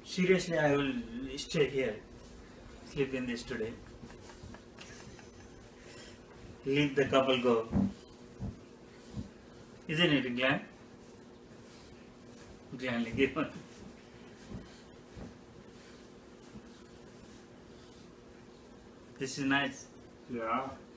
Seriously, I will stay here. Sleep in this today. Leave the couple go. Isn't it, Glenn? Glenn, give one. This is nice. Yeah.